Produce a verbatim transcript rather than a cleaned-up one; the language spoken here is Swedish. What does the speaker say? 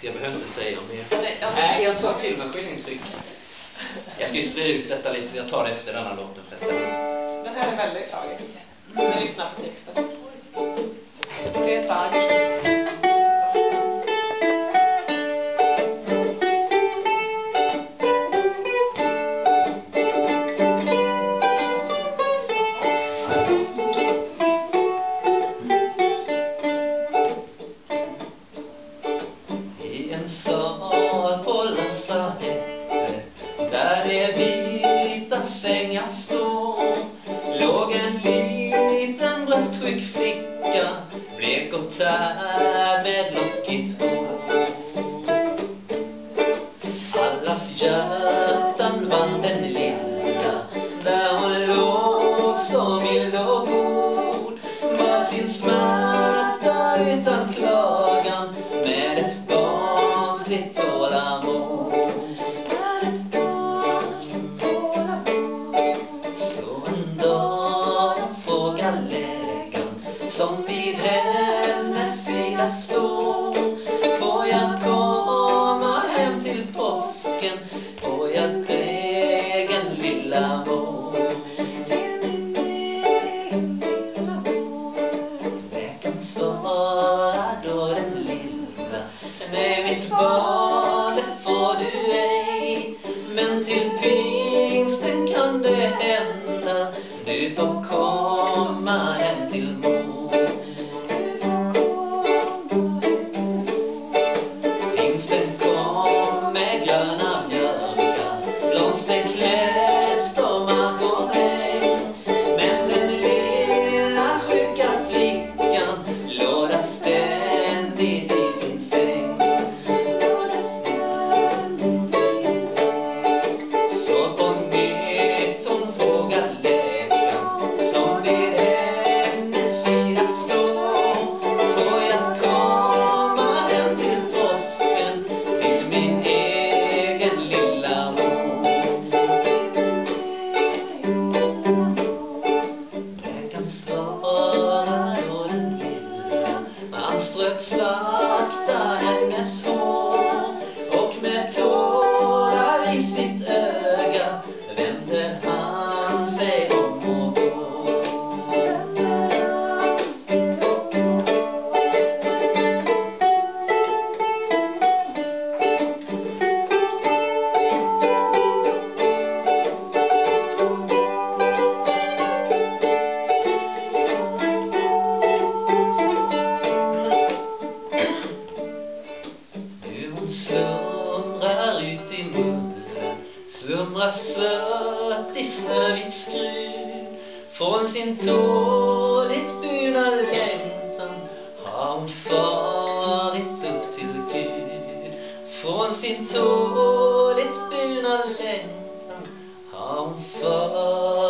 jag behöver inte säga mer. Nej, ja, Nej, jag sa till med skillingtryck. Jag ska ju sprida ut detta lite, så jag tar det efter denna låten förresten. Den här är väldigt tragisk. Vi lyssnar på texten. Se tragisk. En sal på lasarettet, där det vita sängar står, låg en liten bröstsjuk flicka, blek och tär med lockigt hår. Allas hjärtan vann den lilla, där hon låg så mild och god, var sin smärta utan klagan, med ett barnsligt tålamod. Så en dag de frågar läkaren, som vid hennes sida står, får jag komma hem till påsken, får jag egen lilla mor. Läkaren svarar då den lilla, nej mitt barn, det får du ej, men till pingsten kan det hända, du får komma hem till mor. Pingsten kom med gröna björkar, blomsterklädd stormar och regn, men den lilla sjuka flickan låg där ständigt i sin säng. Så på nytt hon frågar läkaren, som vid hennes sida står, får jag komma hem till påsken, till min egen lilla mor. Läkaren svarar då den lilla, han strök sakta hennes hår, och med tårar i sitt öga vände han sig om och går. Nu hon slumrar ut i mullen, slumrar sött i snövit skruv, från sin tåligt burna längtan har hon farit upp till Gud. Från sin tåligt burna längtan har hon farit